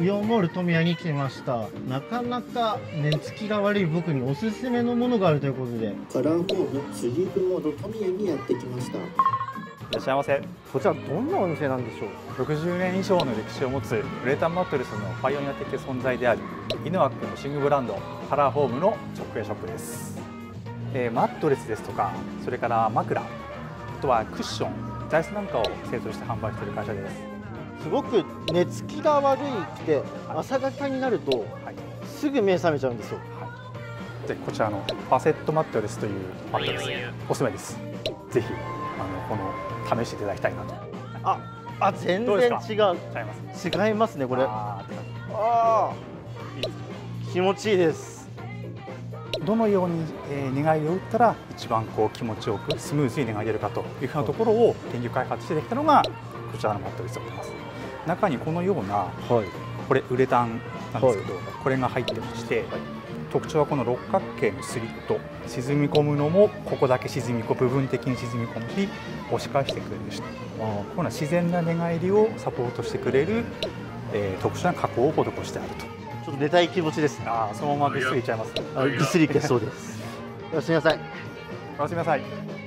イオンモール富谷に来ました。なかなか寝つきが悪い僕におすすめのものがあるということで、 カラーホームスリープモード富谷にやってきました。 いらっしゃいませ。 こちらどんなお店なんでしょう。 60年以上の歴史を持つウレタンマットレスのパイオニア的存在であるイヌワックの寝具ブランドカラーホームの直営ショップです。マットレスですとか、それから枕、あとはクッション、座椅子なんかを製造して販売している会社です。 すごく寝つきが悪いって朝方になるとすぐ目覚めちゃうんですよ。 でこちらのファセットマットレスというマットレスおすすめです。ぜひこの試していただきたいなと。 全然違う。 違います。 違いますねこれ。気持ちいいです。 どのように寝返りを打ったら一番気持ちよくスムーズに寝返り出るかというふうなところを研究開発してできたのがこちらのマットレスでございます。中にこのような、これウレタンなんですけど、これが入ってまして、特徴はこの六角形のスリット、沈み込むのもここだけ部分的に沈み込むし押し返してくれるし、この自然な寝返りをサポートしてくれる、特殊な加工を施してあると。 ちょっと寝たい気持ちですね。 そのままぐっすりいっちゃいます。 ぐっすりいけそうです。おやすみなさい。 おやすみなさい。